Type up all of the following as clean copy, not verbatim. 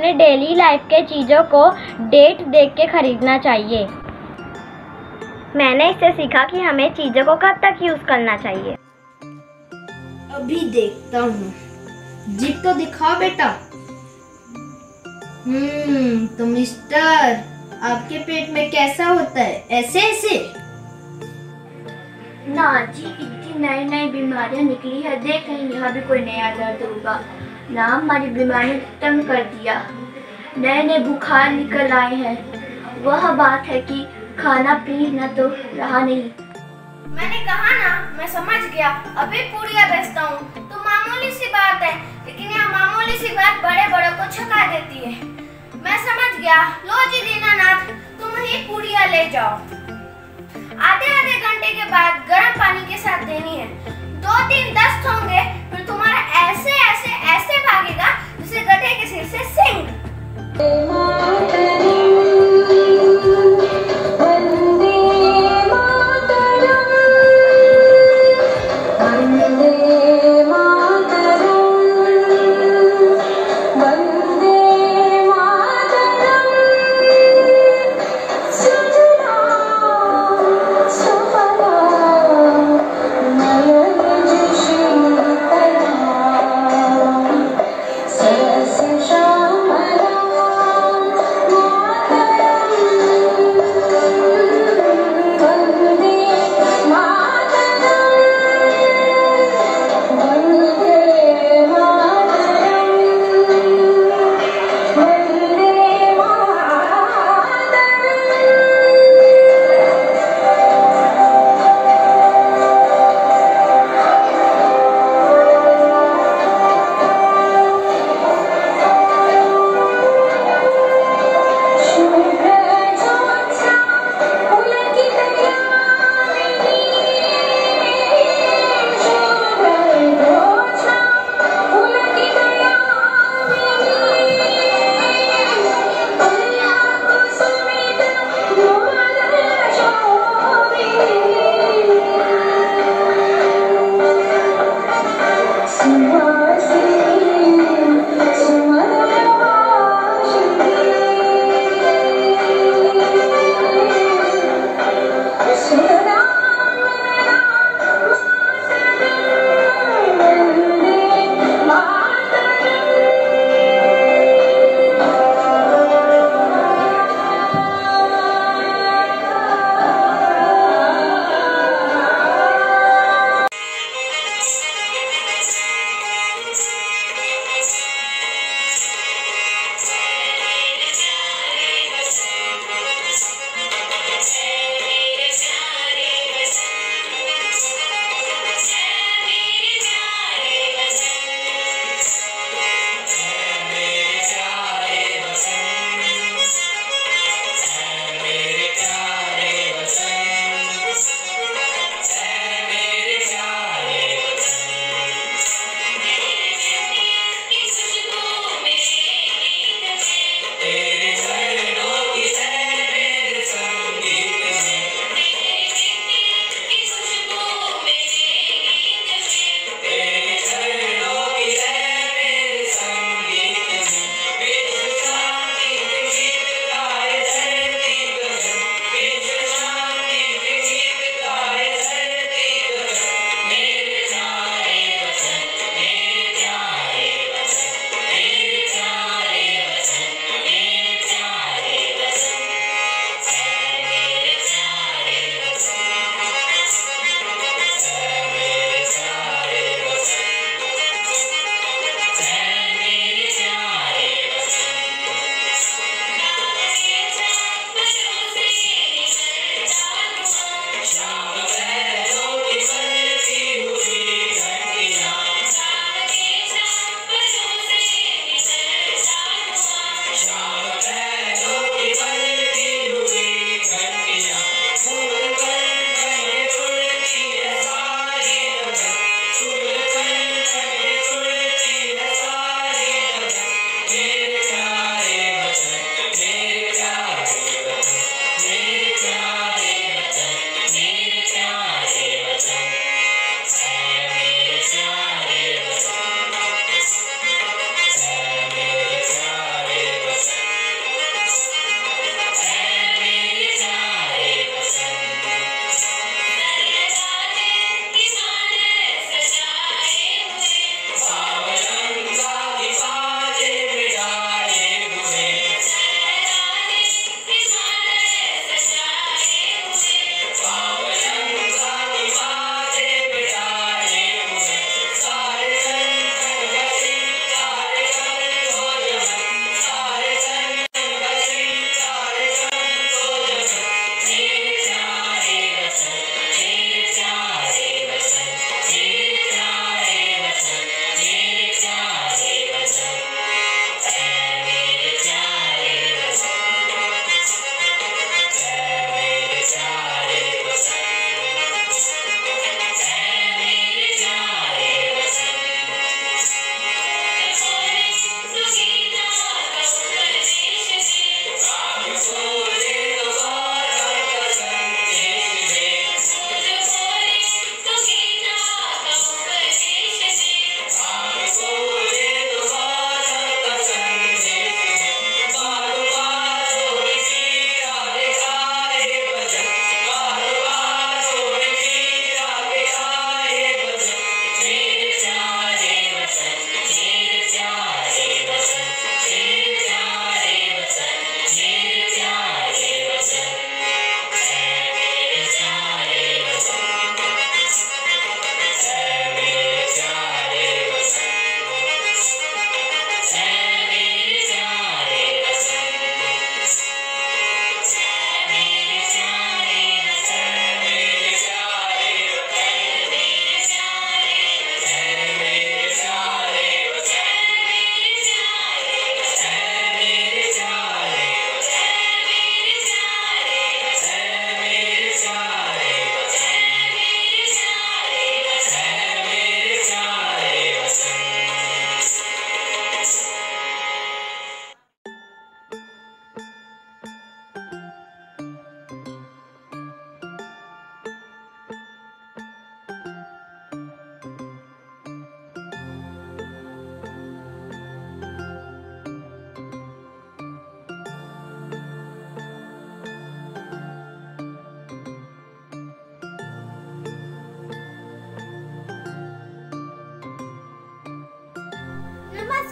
हमें daily life के चीज़ों को डेट देख के खरीदना चाहिए। मैंने इससे सीखा कि हमें चीज़ों को कब तक यूज़ करना चाहिए। अभी देखता हूँ। जिप तो दिखाओ बेटा। तो मिस्टर, आपके पेट में कैसा होता है? ऐसे ऐसे? ना जी, इतनी नई नई बीमारियां निकली है, देख रही यहाँ भी कोई नया दर्द होगा ना। हमारी बीमारी ने तंग कर दिया, नए नए बुखार निकल आए हैं। वह बात है कि खाना पीना तो रहा नहीं। मैंने कहा ना, मैं समझ गया। अभी पूड़ियाँ बेचता हूँ तो मामूली सी बात है, लेकिन यह मामूली सी बात बड़े बड़ों को छका देती है। मैं समझ गया। लो जी दीनानाथ, तुम ही पूड़ियाँ ले जाओ। आधे आधे घंटे के बाद गर्म पानी के साथ देनी है। 2-3 दस्त होंगे, फिर तुम्हारा ऐसे ऐसे ऐसे भागेगा जैसे गधे के सिर से सिंग।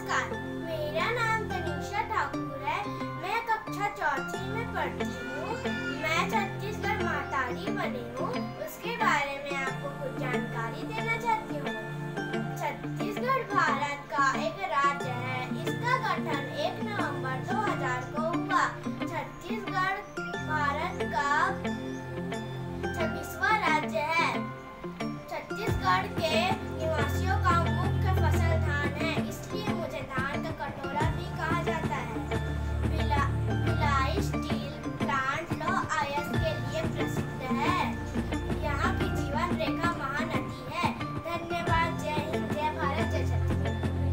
नमस्कार, मेरा नाम तनीषा ठाकुर है। मैं कक्षा चौथी में पढ़ती हूँ। मैं छत्तीसगढ़ मातारी बनी हूँ। उसके बारे में आपको कुछ जानकारी देना चाहती हूँ। छत्तीसगढ़ भारत का एक राज्य है। इसका गठन 1 नवंबर 2000 को हुआ। छत्तीसगढ़ भारत का 26वां राज्य है। छत्तीसगढ़ के निवासियों का मुख्य फसल धान है, इसलिए मुझे धान का कटोरा भी कहा जाता है। भिलाई स्टील प्लांट लौह अयस्क के लिए प्रसिद्ध है। यहाँ की जीवन रेखा महानदी है। धन्यवाद। जय हिंद, जय भारत, जय छत्तीसगढ़।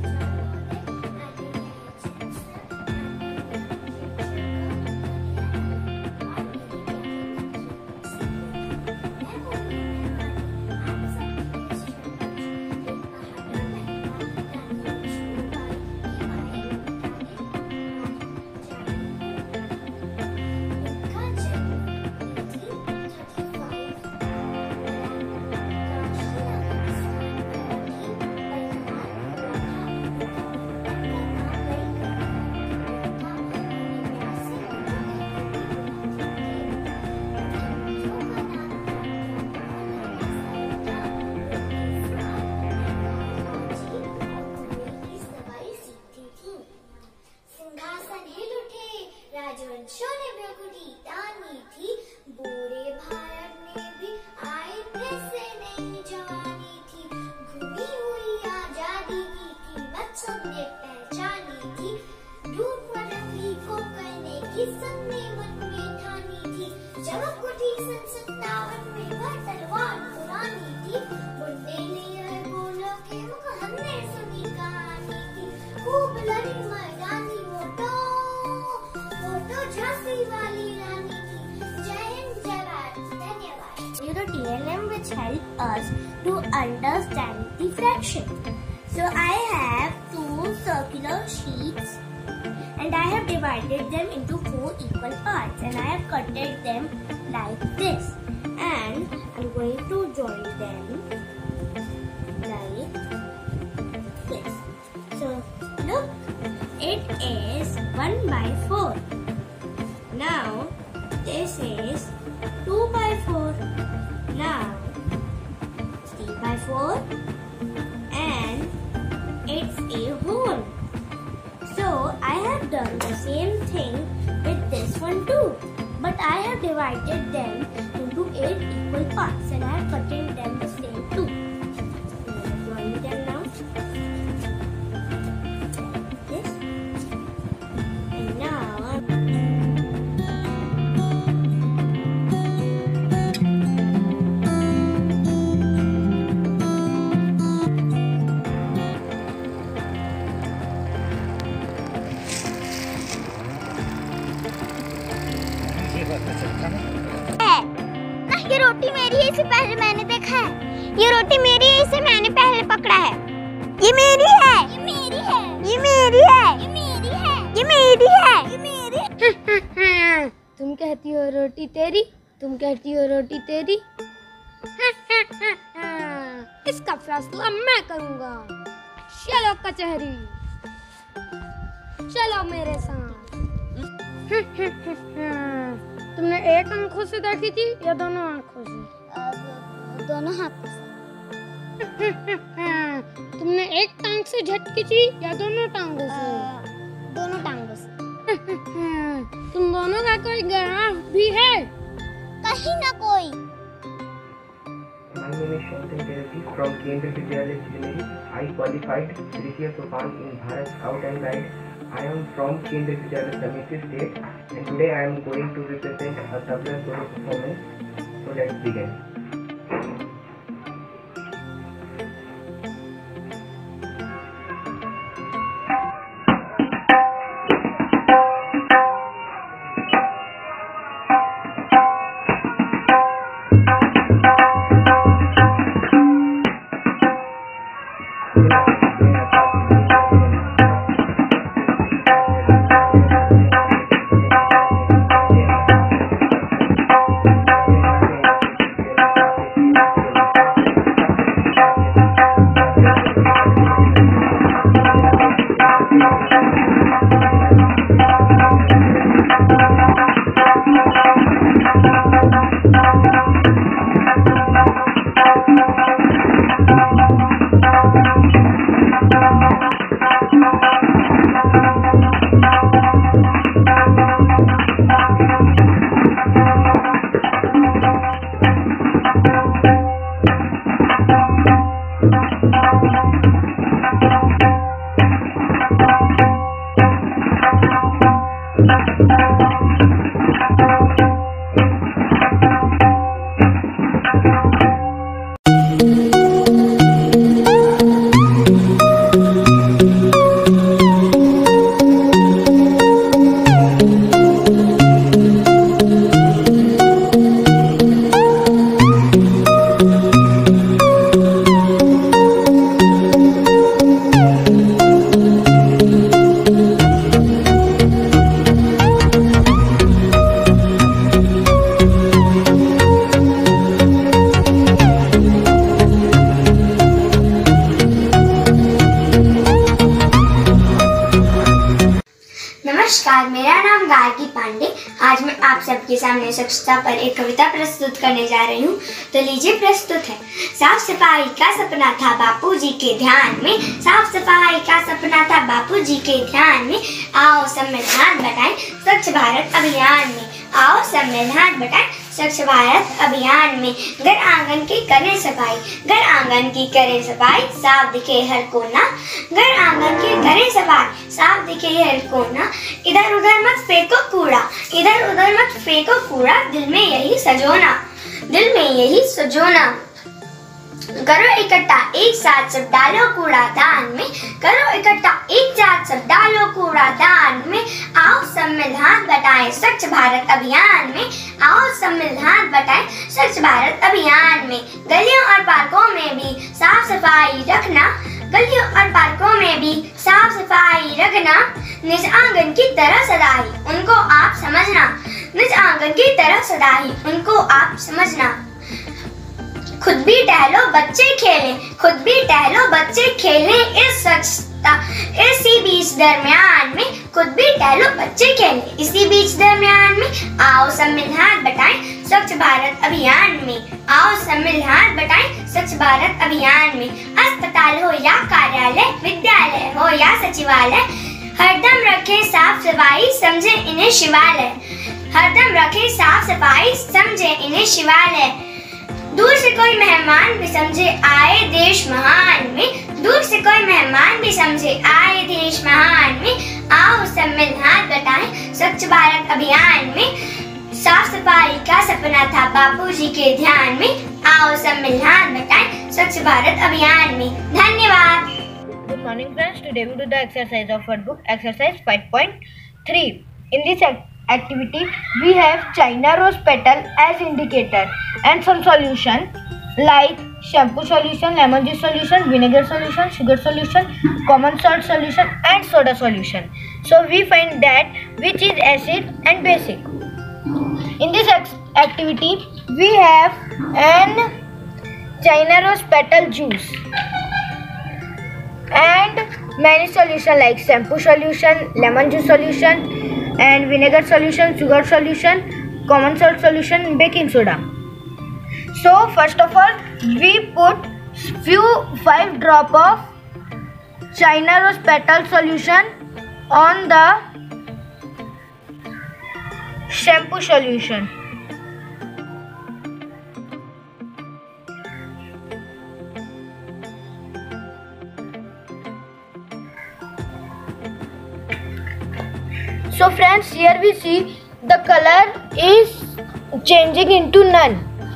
राजवंशों ने भ्रगुटी तानी थी, बोरे भारत में भी आए थे से नई जवानी थी। घूमी हुई आजादी की कीमत सबने पहचानी थी। लूट वरंगी को करने की सबने मन में ठानी थी। चमक उठी सन 57 में वह तलवार पुरानी थी। बुड्ढे ने बोलो के मुख हमने सुनी कहानी थी। खूब लड़ी मैदानी झांसी वाली रानी की। जय हिंद, जय भारत, धन्यवाद। TLM which help us to understand the fraction. So I have 2 circular sheets and I have divided them into 4 equal parts and I have cutted them like this and I'm going to join them like this. So look, it is 1/4. Now this is 2/4. Now 3/4 and it's a whole. So I have done the same thing with this one too. But I have divided them into 8 equal parts and I have cutted them the same too. So I am drawing them now. This. And now ये रोटी मेरी है, इसे पहले मैंने देखा है। ये रोटी मेरी है, इसे मैंने पहले पकड़ा है। ये मेरी है, ये मेरी है, ये मेरी है, ये मेरी है, ये मेरी है, ये मेरी। तुम कहती हो रोटी तेरी, तुम कहती हो रोटी तेरी। इसका फैसला मैं करूंगा। चलो कचहरी, चलो मेरे साथ। तुमने एक आंखों से देखी थी या दोनों आंखों से? दोनों हाथों से। तुमने एक टांग से झटकी थी या दोनों टांगों से? दोनों टांगों से। तुम दोनों का कोई गवाह भी है? कहीं ना कोई। My name is Shantanu Teresi from Kendriya Vidyalaya Engineering. I qualified Tritiya Sopan in Bharat Scout and Guide. I am from Kendriya Vidyalaya Samiti State and today I am going to represent a tabla solo performance. So let's begin. नमस्कार, मेरा नाम गार्गी पांडे। आज मैं आप सबके सामने स्वच्छता पर एक कविता प्रस्तुत करने जा रही हूँ। तो लीजिए प्रस्तुत है। साफ सफाई का सपना था बापूजी के ध्यान में, साफ सफाई का सपना था बापूजी के ध्यान में। आओ संविधान बनाए स्वच्छ भारत अभियान में, आओ संविधान बनाए स्वच्छ भारत अभियान में। घर आंगन की करें सफाई, घर आंगन की करें सफाई, साफ दिखे हर कोना। घर आंगन की करें सफाई, साफ दिखे हर कोना। इधर उधर मत फेंको कूड़ा, इधर उधर मत फेंको कूड़ा। दिल में यही सजोना, दिल में यही सजोना। करो इकट्ठा एक साथ सब डालो कूड़ादान में, करो इकट्ठा एक साथ सब डालो कूड़ादान में। आओ संविधान बनाए स्वच्छ भारत अभियान में, आओ संविधान बनाए स्वच्छ भारत अभियान में। गलियों और पार्कों में भी साफ सफाई रखना, गलियों और पार्कों में भी साफ सफाई रखना। निज आंगन की तरह सदाई उनको आप समझना, निज आंगन की तरह सदाई उनको आप समझना। खुद भी टहलो बच्चे खेलें, खुद भी टहलो बच्चे खेलें इस स्वच्छता इसी बीच दरमियान में। खुद भी टहलो बच्चे खेलें इसी बीच दरमियान में। आओ संविधान बनाएं स्वच्छ भारत अभियान में, आओ संविधान बनाएं स्वच्छ भारत अभियान में। अस्पताल हो या कार्यालय, विद्यालय हो या सचिवालय, हरदम रखें साफ सफाई समझे इन्हें शिवालय, हरदम रखें साफ सफाई समझे इन्हें शिवालय। दूर से कोई मेहमान भी समझे आए देश महान में, दूर से कोई मेहमान भी समझे आए देश महान में। आओ संविधान बनाएं स्वच्छ भारत अभियान में, साफ सफाई का सपना था बापूजी के ध्यान में। आओ संविधान बनाएं स्वच्छ भारत अभियान में। धन्यवाद। Good morning friends, today we do the exercise of our book, exercise 5.3. In this activity, we have China rose petal as indicator and some solution like shampoo solution, lemon juice solution, vinegar solution, sugar solution, common salt solution and soda solution. So we find that which is acid and basic. In this activity, we have an China rose petal juice and many solution like shampoo solution, lemon juice solution and vinegar solution, sugar solution, common salt solution, baking soda. So first of all, we put 5 drop of China rose petal solution on the shampoo solution. So friends, here we see the color is changing into none.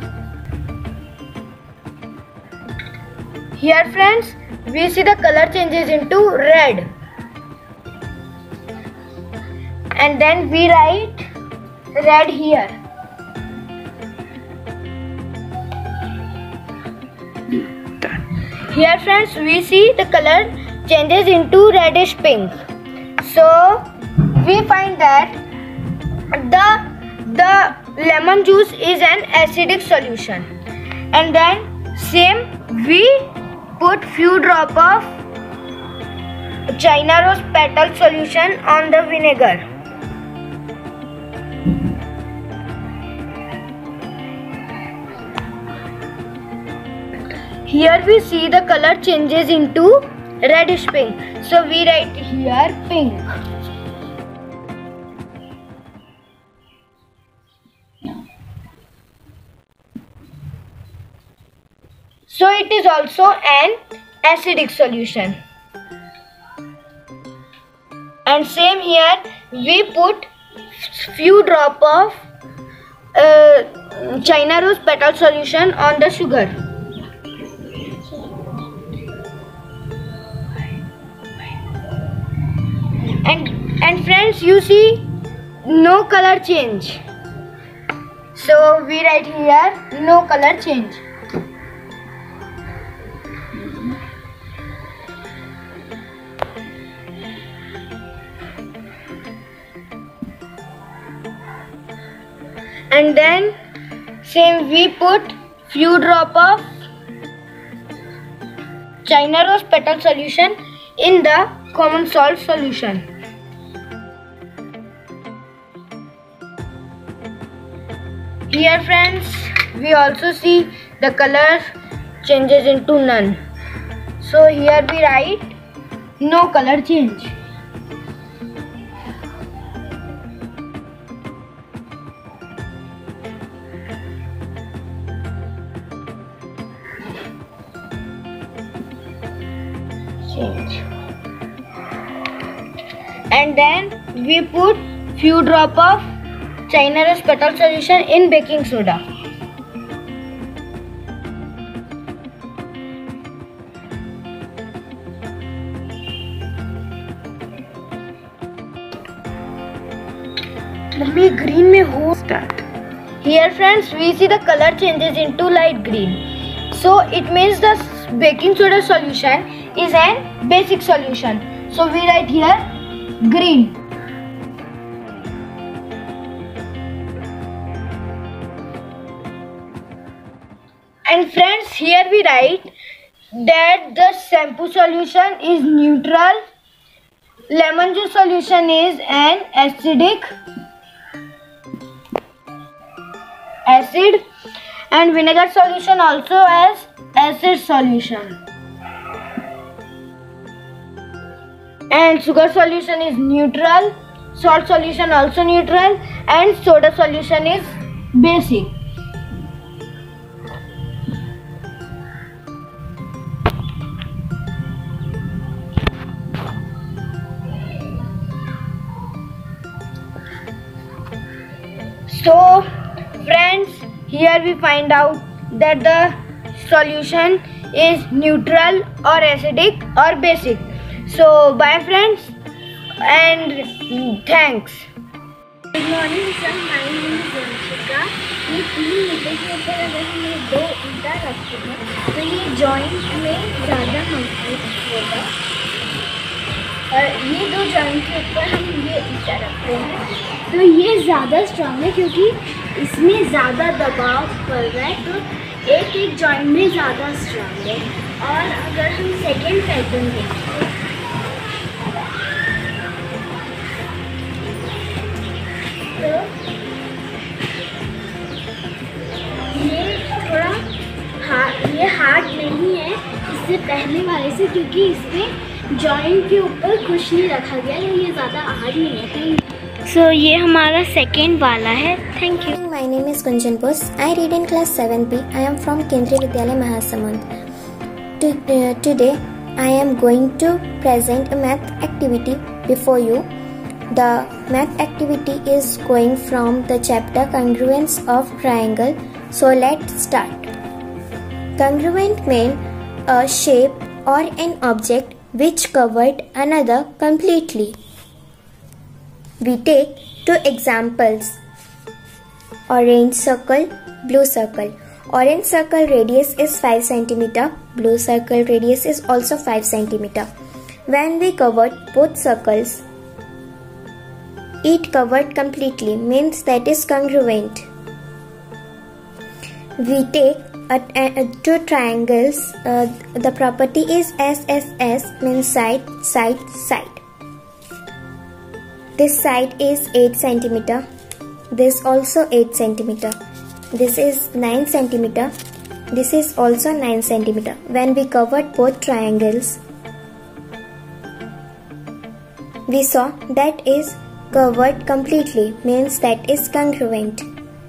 Here friends, we see the color changes into red. And then we write red here. Here friends, we see the color changes into reddish pink. So we find that the lemon juice is an acidic solution, and then same we put few drop of China rose petal solution on the vinegar. here we see the color changes into reddish pink. So we write here pink. So it is also an acidic solution. And same here, we put few drop of China rose petal solution on the sugar. And friends, you see no color change. So we write here no color change. And then same we put few drop of China rose petal solution in the common salt solution. Here friends, we also see the color changes into none. So here we write no color change. And then we put few drop of China rose petal solution in baking soda. Mummy, green mein ho start. Here friends, we see the color changes into light green. So it means the baking soda solution is an basic solution. So we write here green. And friends, here we write that the shampoo solution is neutral, lemon juice solution is an acid, and vinegar solution also as acid solution. And sugar solution is neutral, salt solution also neutral, and soda solution is basic. So friends, here we find out that the solution is neutral or acidic or basic. So bye friends and thanks. Good morning sir, my name is Vanshika. ये 3 metre के ऊपर अगर हम ये 2 ईंटा रखते हैं तो ये जॉइंट में ज़्यादा मजबूत होगा, और ये 2 जॉइंट के ऊपर हम ये ईंटा रखते हैं तो ये ज़्यादा स्ट्रॉन्ग है क्योंकि इसमें ज़्यादा दबाव पड़ रहा है, तो एक जॉइंट में ज़्यादा स्ट्रॉन्ग है। और अगर हम सेकेंड पैटर्न देखें तो ये थोड़ा ये हार्ड नहीं है इससे पहले वाले से, क्योंकि इसमें जॉइंट के ऊपर कुछ नहीं रखा गया है, ये ज़्यादा हार्ड नहीं है। सो ये हमारा सेकेंड वाला है। Thank you. My name is Gunjan Bose. I read in class 7B. I am from Kendriya Vidyalaya Mahasamund. Today I am going to present a math activity before you. The math activity is going from the chapter Congruence of Triangle. So let's start. Congruent means a shape or an object which covered another completely. We take 2 examples. Orange circle, blue circle. Orange circle radius is 5 cm. Blue circle radius is also 5 cm. When we covered both circles, it covered completely, means that is congruent. We take 2 triangles. The property is SSS, means side, side, side. This side is 8 cm. This also 8 cm. This is 9 cm. This is also 9 cm. When we covered both triangles, we saw that is covered completely, means that is congruent.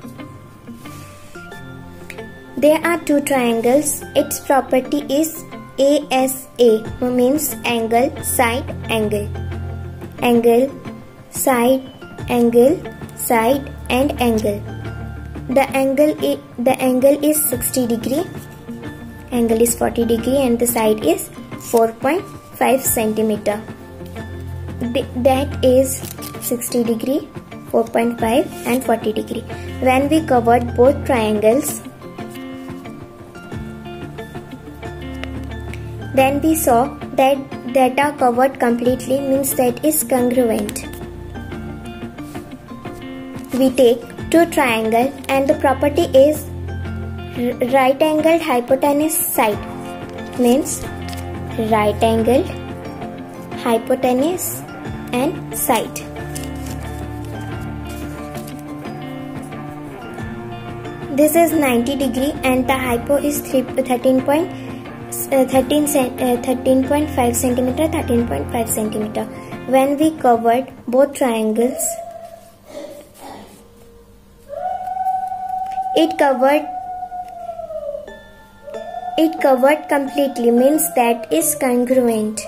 There are two triangles. Its property is ASA, means angle, side, angle. Angle, side, angle, side and angle. The angle is 60 degree, angle is 40 degree and the side is 4.5 centimeter. That is 60 degree, 4.5 and 40 degree. When we covered both triangles, then we saw that are covered completely, means that is congruent. We take two triangle and the property is right angled hypotenuse side, means right angled hypotenuse and side. This is 90 degree and the hypo is 13.5 centimeter, 13.5 centimeter. When we covered both triangles, it covered completely, means that is congruent.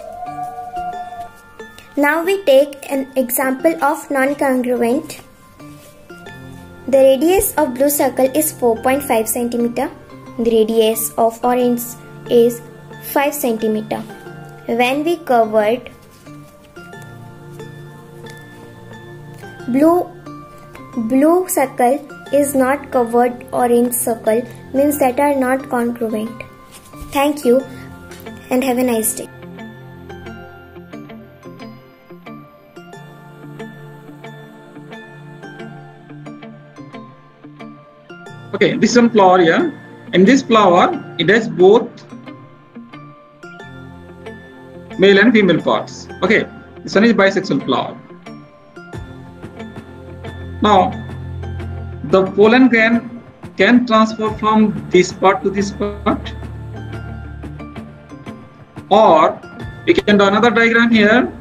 Now we take an example of non-congruent. The radius of blue circle is 4.5 centimeter. The radius of orange is 5 centimeter. When we covered blue circle is not covered orange circle, means that are not congruent. Thank you and have a nice day. Okay, this is one flower here. In this flower, it has both male and female parts. Okay, this one is bisexual flower. Now, the pollen grain can transfer from this part to this part, or we can do another diagram here.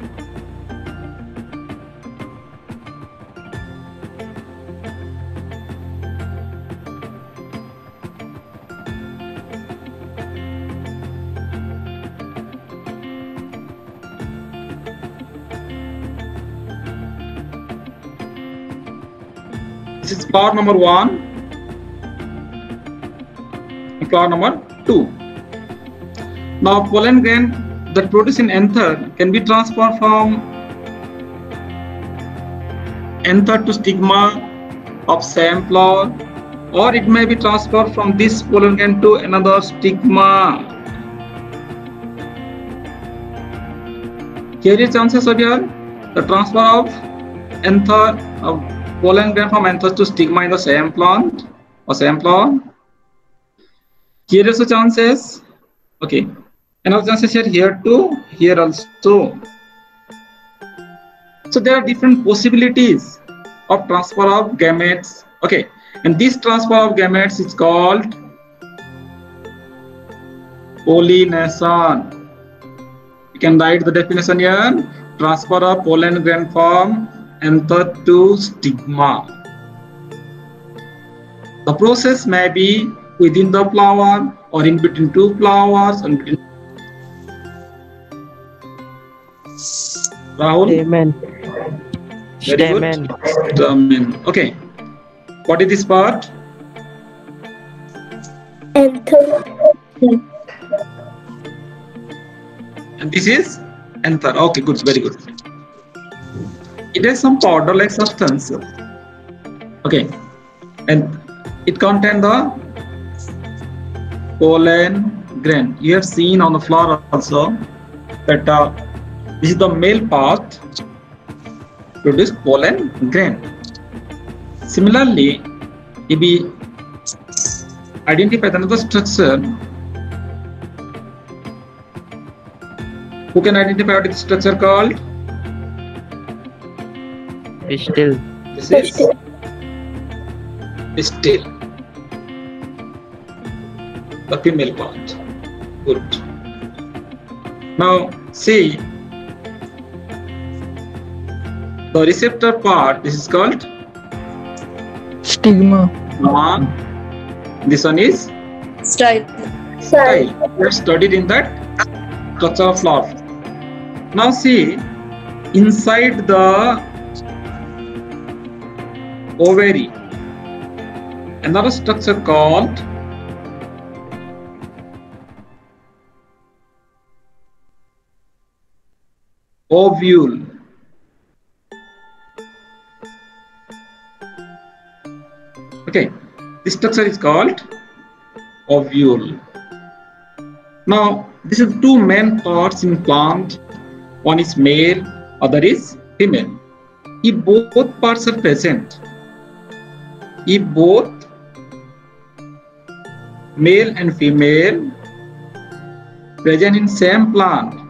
This is flower number 1 and flower number 2. Now pollen grain that produced in anther can be transferred from anther to stigma of same flower, or it may be transferred from this pollen grain to another stigma. Here is chances of here the transfer of anther of pollen grain from anther to stigma in the same plant or same flower. Here is the chances. Okay, another chances here too, here also. So there are different possibilities of transfer of gametes. Okay, and this transfer of gametes is called pollination. You can write the definition here: transfer of pollen grain from anther to stigma. The process may be within the flower or in between two flowers. And between Rahul? Stamen. Very Stamen. good. Stamen. Okay. What is this part? Anther. And this is anther. Okay, good. Very good. It has some powder-like substance. Okay, and it contains the pollen grain. You have seen on the flower also that this is the male part produce pollen grain. Similarly, if we identify another structure, who can identify what is the structure called? Pistil. This is pistil. the female part. Good. Now see the receptor part. This is called stigma. This one is Style. We have studied in that structure of flower. Now see inside the ovary another structure called ovule. Okay, this structure is called ovule. Now this is two main parts in plant. One is male, other is female. If both parts are present, if both male and female present in same plant,